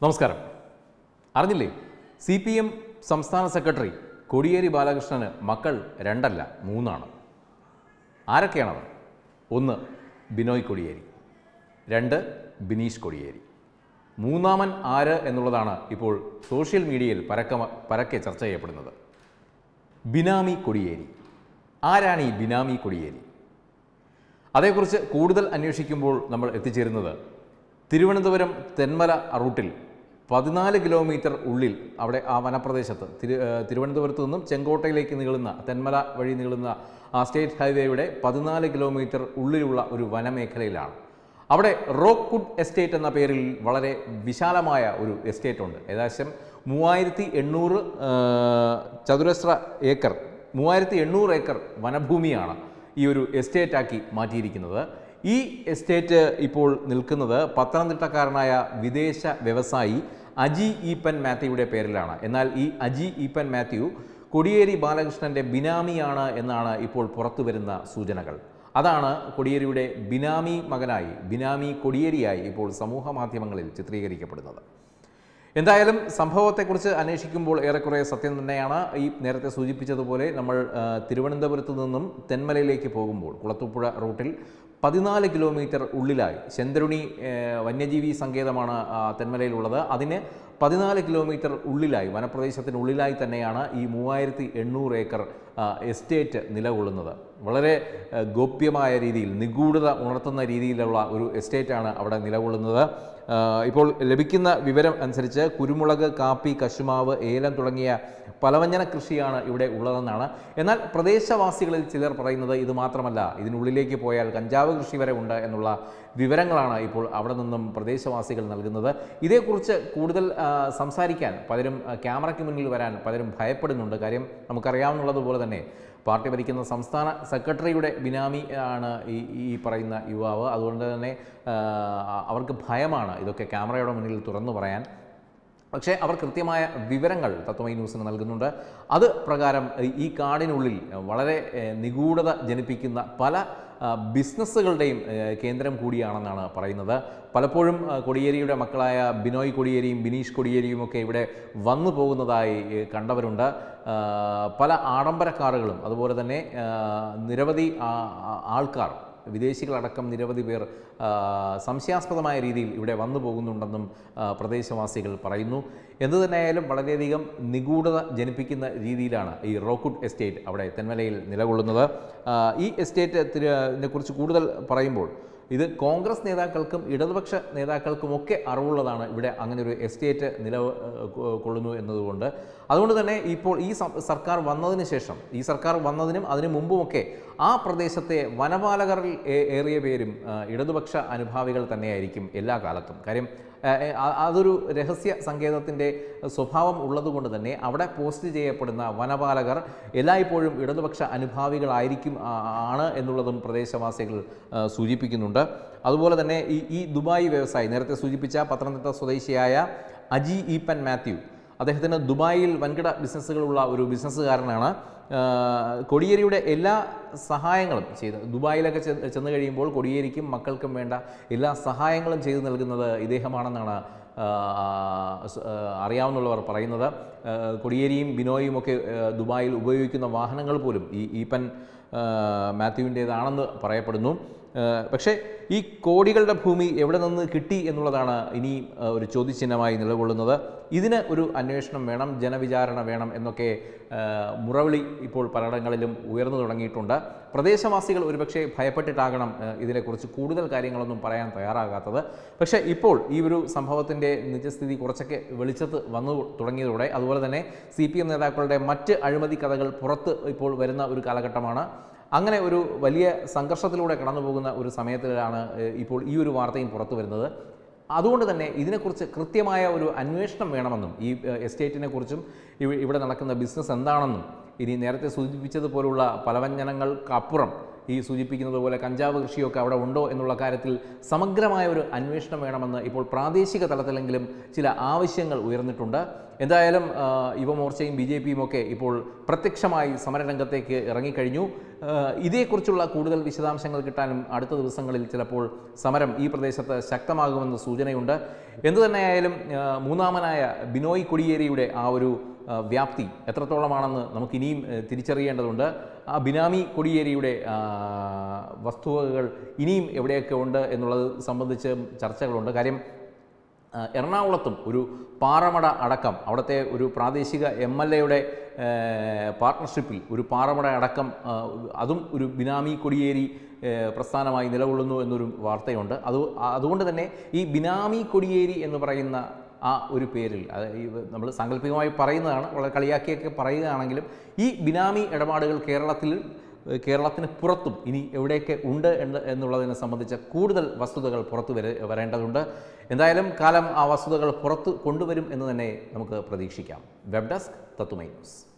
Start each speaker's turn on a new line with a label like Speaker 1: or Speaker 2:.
Speaker 1: നമസ്കാരം. അറിഞ്ഞില്ലേ, CPM സംസ്ഥാന സെക്രട്ടറി കോടിയേരി ബാലകൃഷ്ണന് മക്കൾ 2 അല്ല 3 ആണ്. ആരൊക്കെയാണവർ? 1 ബിനോയ് കോടിയേരി, 2 ബിനീഷ് കോടിയേരി. മൂന്നാമൻ ആര് എന്നുള്ളതാണ് ഇപ്പോൾ സോഷ്യൽ മീഡിയയിൽ പരക്കെ ചർച്ച ചെയ്യപ്പെടുന്നത്. ബിനാമി കോടിയേരി. ആരാണ് ഈ ബിനാമി കോടിയേരി? അതേക്കുറിച്ച് കൂടുതൽ അന്വേഷിക്കുമ്പോൾ നമ്മൾ എത്തിച്ചേരുന്നത് തിരുവനന്തപുരം തെന്മല റൂട്ടിൽ 14 കിലോമീറ്റർ ഉള്ളിൽ, അവിടെ ആ വനപ്രദേശത്ത് തിരുവനന്തപുരത്ത് നിന്നും ചെങ്കോട്ടയിലേക്ക് നീളുന്ന, തെന്മല വഴി നീളുന്ന ആ സ്റ്റേറ്റ് ഹൈവേയുടെ 14 കിലോമീറ്റർ ഉള്ളിലുള്ള ഒരു വനമേഖലയിലാണ്. അവിടെ റോക്ക്വുഡ് എസ്റ്റേറ്റ് എന്ന പേരിൽ വളരെ വിശാലമായ ഒരു എസ്റ്റേറ്റ് ഉണ്ട്. ഏകദേശം 3800 ചതുരശ്ര ഏക്കർ, 3800 ഏക്കർ വനഭൂമിയാണ് ഈ ഒരു എസ്റ്റേറ്റാക്കി മാറ്റിയിരിക്കുന്നത്. ഈ എസ്റ്റേറ്റ് ഇപ്പോൾ നിൽക്കുന്നത് പത്തനംതിട്ടക്കാരനായ വിദേശ വ്യവസായി അജി ഈപ്പൻ മാത്യുയുടെ പേരിലാണ്. എന്നാൽ ഈ അജി ഈപ്പൻ മാത്യു കോടിയേരി ബാലകൃഷ്ണൻ്റെ ബിനാമിയാണ് എന്നാണ് ഇപ്പോൾ പുറത്തു വരുന്ന സൂചനകൾ. അതാണ് കോടിയേരിയുടെ ബിനാമി മകനായി, ബിനാമി കോടിയേരിയായി ഇപ്പോൾ സമൂഹ മാധ്യമങ്ങളിൽ ചിത്രീകരിക്കപ്പെടുന്നത്. എന്തായാലും സംഭവത്തെക്കുറിച്ച് അന്വേഷിക്കുമ്പോൾ ഏറെക്കുറെ സത്യം തന്നെയാണ്. ഈ നേരത്തെ സൂചിപ്പിച്ചതുപോലെ നമ്മൾ തിരുവനന്തപുരത്ത് നിന്നും തെന്മലയിലേക്ക് പോകുമ്പോൾ കുളത്തൂപ്പുഴ റൂട്ടിൽ 14 കിലോമീറ്റർ ഉള്ളിലായി, ശന്തരുണി വന്യജീവി സങ്കേതമാണ് തെന്മലയിലുള്ളത്. അതിന് 14 കിലോമീറ്റർ ഉള്ളിലായി, വനപ്രദേശത്തിനുള്ളിലായി തന്നെയാണ് ഈ 3800 ഏക്കർ എസ്റ്റേറ്റ് നിലകൊള്ളുന്നത്. വളരെ ഗോപ്യമായ രീതിയിൽ, നിഗൂഢത ഉണർത്തുന്ന രീതിയിലുള്ള ഒരു എസ്റ്റേറ്റാണ് അവിടെ നിലകൊള്ളുന്നത്. ഇപ്പോൾ ലഭിക്കുന്ന വിവരം അനുസരിച്ച് കുരുമുളക്, കാപ്പി, കശുമാവ്, ഏലം തുടങ്ങിയ പലവ്യഞ്ജന കൃഷിയാണ് ഇവിടെ ഉള്ളതെന്നാണ്. എന്നാൽ പ്രദേശവാസികളിൽ ചിലർ പറയുന്നത് ഇത് മാത്രമല്ല, ഇതിനുള്ളിലേക്ക് പോയാൽ കഞ്ചാവ് കൃഷി വരെ ഉണ്ട് എന്നുള്ള വിവരങ്ങളാണ് ഇപ്പോൾ അവിടെ നിന്നും പ്രദേശവാസികൾ നൽകുന്നത്. ഇതേക്കുറിച്ച് കൂടുതൽ സംസാരിക്കാൻ പലരും, ക്യാമറയ്ക്ക് മുന്നിൽ വരാൻ പലരും ഭയപ്പെടുന്നുണ്ട്. കാര്യം നമുക്കറിയാവുന്നതുപോലെ തന്നെ പാർട്ടി ഭരിക്കുന്ന സംസ്ഥാന സെക്രട്ടറിയുടെ ബിനാമി ആണ് ഈ പറയുന്ന യുവാവ്. അതുകൊണ്ട് തന്നെ അവർക്ക് ഭയമാണ് ഇതൊക്കെ ക്യാമറയുടെ മുന്നിൽ തുറന്നു പറയാൻ. പക്ഷേ അവർ കൃത്യമായ വിവരങ്ങൾ തത്വമൈ ന്യൂസിന് നൽകുന്നുണ്ട്. അത് പ്രകാരം ഈ കാടിനുള്ളിൽ വളരെ നിഗൂഢത ജനിപ്പിക്കുന്ന പല ബിസിനസ്സുകളുടെയും കേന്ദ്രം കൂടിയാണെന്നാണ് പറയുന്നത്. പലപ്പോഴും കോടിയേരിയുടെ മക്കളായ ബിനോയ് കോടിയേരിയും ബിനീഷ് കോടിയേരിയുമൊക്കെ ഇവിടെ വന്നു പോകുന്നതായി കണ്ടവരുണ്ട്. പല ആഡംബര കാറുകളും, അതുപോലെ തന്നെ നിരവധി ആൾക്കാർ, വിദേശികളടക്കം നിരവധി പേർ സംശയാസ്പദമായ രീതിയിൽ ഇവിടെ വന്നു പോകുന്നുണ്ടെന്നും പ്രദേശവാസികൾ പറയുന്നു. എന്തു തന്നെയായാലും വളരെയധികം നിഗൂഢത ജനിപ്പിക്കുന്ന രീതിയിലാണ് ഈ റോക്ക്വുഡ് എസ്റ്റേറ്റ് അവിടെ തെന്മലയിൽ നിലകൊള്ളുന്നത്. ഈ എസ്റ്റേറ്റിനെ കുറിച്ച് കൂടുതൽ പറയുമ്പോൾ ഇത് കോൺഗ്രസ് നേതാക്കൾക്കും ഇടതുപക്ഷ നേതാക്കൾക്കുമൊക്കെ അറിവുള്ളതാണ് ഇവിടെ അങ്ങനെ ഒരു എസ്റ്റേറ്റ് നിലകൊള്ളുന്നു എന്നതുകൊണ്ട്. അതുകൊണ്ട് തന്നെ ഇപ്പോൾ ഈ സർക്കാർ വന്നതിന് ശേഷം, ഈ സർക്കാർ വന്നതിനും അതിനു മുമ്പുമൊക്കെ ആ പ്രദേശത്തെ വനപാലകരിൽ ഏറിയ പേരും ഇടതുപക്ഷ അനുഭാവികൾ തന്നെയായിരിക്കും എല്ലാ കാലത്തും. കാര്യം അതൊരു രഹസ്യ സങ്കേതത്തിൻ്റെ സ്വഭാവം ഉള്ളതുകൊണ്ട് തന്നെ അവിടെ പോസ്റ്റ് ചെയ്യപ്പെടുന്ന വനപാലകർ എല്ലായ്പ്പോഴും ഇടതുപക്ഷ അനുഭാവികളായിരിക്കും ആണ് എന്നുള്ളതും പ്രദേശവാസികൾ സൂചിപ്പിക്കുന്നുണ്ട്. അതുപോലെ തന്നെ ഈ ദുബായ് വ്യവസായി, നേരത്തെ സൂചിപ്പിച്ച പത്തനംതിട്ട സ്വദേശിയായ അജി ഈപ്പൻ മാത്യു, അദ്ദേഹത്തിന് ദുബായിൽ വൻകിട ബിസിനസ്സുകളുള്ള ഒരു ബിസിനസ്സുകാരനാണ്. കോടിയേരിയുടെ എല്ലാ സഹായങ്ങളും ചെയ്ത്, ദുബായിലൊക്കെ ചെന്ന് കഴിയുമ്പോൾ കോടിയേരിക്കും മക്കൾക്കും വേണ്ട എല്ലാ സഹായങ്ങളും ചെയ്തു നൽകുന്നത് ഇദ്ദേഹമാണെന്നാണ് അറിയാവുന്നവർ പറയുന്നത്. കോടിയേരിയും ബിനോയും ഒക്കെ ദുബായിൽ ഉപയോഗിക്കുന്ന വാഹനങ്ങൾ പോലും ഈ ഈപ്പൻ മാത്യുവിൻ്റേതാണെന്ന് പറയപ്പെടുന്നു. പക്ഷേ ഈ കോടികളുടെ ഭൂമി എവിടെ നിന്ന് കിട്ടി എന്നുള്ളതാണ് ഇനി ഒരു ചോദ്യചിഹ്നമായി നിലകൊള്ളുന്നത്. ഇതിന് ഒരു അന്വേഷണം വേണം, ജനവിചാരണ വേണം എന്നൊക്കെ മുറവിളി ഇപ്പോൾ പലയിടങ്ങളിലും ഉയർന്നു തുടങ്ങിയിട്ടുണ്ട്. പ്രദേശവാസികൾ ഒരുപക്ഷെ ഭയപ്പെട്ടിട്ടാകണം ഇതിനെക്കുറിച്ച് കൂടുതൽ കാര്യങ്ങളൊന്നും പറയാൻ തയ്യാറാകാത്തത്. പക്ഷേ ഇപ്പോൾ ഈ ഒരു സംഭവത്തിൻ്റെ നിജസ്ഥിതി കുറച്ചൊക്കെ വെളിച്ചത്ത് വന്നു തുടങ്ങിയതോടെ, അതുപോലെ തന്നെ CPM നേതാക്കളുടെ മറ്റ് അഴിമതി കഥകൾ പുറത്ത് ഇപ്പോൾ വരുന്ന ഒരു കാലഘട്ടമാണ്. അങ്ങനെ ഒരു വലിയ സംഘർഷത്തിലൂടെ കടന്നു പോകുന്ന ഒരു സമയത്തിലാണ് ഇപ്പോൾ ഈ ഒരു വാർത്തയും പുറത്തു വരുന്നത്. അതുകൊണ്ട് തന്നെ ഇതിനെക്കുറിച്ച് കൃത്യമായ ഒരു അന്വേഷണം വേണമെന്നും, ഈ എസ്റ്റേറ്റിനെ കുറിച്ചും ഇവിടെ നടക്കുന്ന ബിസിനസ് എന്താണെന്നും, ഇനി നേരത്തെ സൂചിപ്പിച്ചതുപോലുള്ള പലവ്യഞ്ജനങ്ങൾക്കപ്പുറം ഈ സൂചിപ്പിക്കുന്നത് പോലെ കഞ്ചാവ് കൃഷിയൊക്കെ അവിടെ ഉണ്ടോ എന്നുള്ള കാര്യത്തിൽ സമഗ്രമായ ഒരു അന്വേഷണം വേണമെന്ന് ഇപ്പോൾ പ്രാദേശിക തലത്തിലെങ്കിലും ചില ആവശ്യങ്ങൾ ഉയർന്നിട്ടുണ്ട്. എന്തായാലും യുവമോർച്ചയും BJPയും ഒക്കെ ഇപ്പോൾ പ്രത്യക്ഷമായി സമരരംഗത്തേക്ക് ഇറങ്ങിക്കഴിഞ്ഞു. ഇതേക്കുറിച്ചുള്ള കൂടുതൽ വിശദാംശങ്ങൾ കിട്ടാനും അടുത്ത ദിവസങ്ങളിൽ ചിലപ്പോൾ സമരം ഈ പ്രദേശത്ത് ശക്തമാകുമെന്ന് സൂചനയുണ്ട്. എന്തുതന്നെയായാലും മൂന്നാമനായ ബിനോയ് കൊടിയേരിയുടെ ആ ഒരു വ്യാപ്തി എത്രത്തോളമാണെന്ന് നമുക്കിനിയും തിരിച്ചറിയേണ്ടതുണ്ട്. ആ ബിനാമി കൊടിയേരിയുടെ വസ്തുവകകൾ ഇനിയും എവിടെയൊക്കെ ഉണ്ട് എന്നുള്ളത് സംബന്ധിച്ച് ചർച്ചകളുണ്ട്. കാര്യം എറണാകുളത്തും ഒരു പാറമട അടക്കം അവിടുത്തെ ഒരു പ്രാദേശിക MLAയുടെ പാർട്ട്ണർഷിപ്പിൽ ഒരു പാറമട അടക്കം അതും ഒരു ബിനാമി കൊടിയേരി പ്രസ്ഥാനമായി നിലകൊള്ളുന്നു എന്നൊരു വാർത്തയുണ്ട്. അതുകൊണ്ട് തന്നെ ഈ ബിനാമി കൊടിയേരി എന്ന് പറയുന്ന ആ ഒരു പേരിൽ നമ്മൾ സാങ്കല്പികമായി പറയുന്നതാണ്, വളരെ കളിയാക്കിയൊക്കെ പറയുകയാണെങ്കിലും ഈ ബിനാമി ഇടപാടുകൾ കേരളത്തിന് പുറത്തും ഇനി എവിടെയൊക്കെ ഉണ്ട് എന്നുള്ളതിനെ സംബന്ധിച്ച കൂടുതൽ വസ്തുതകൾ പുറത്തു വരേണ്ടതുണ്ട്. എന്തായാലും കാലം ആ വസ്തുതകൾ പുറത്തു കൊണ്ടുവരും എന്ന് തന്നെ നമുക്ക് പ്രതീക്ഷിക്കാം. വെബ് ഡെസ്ക് തത്തുമൈ ന്യൂസ്.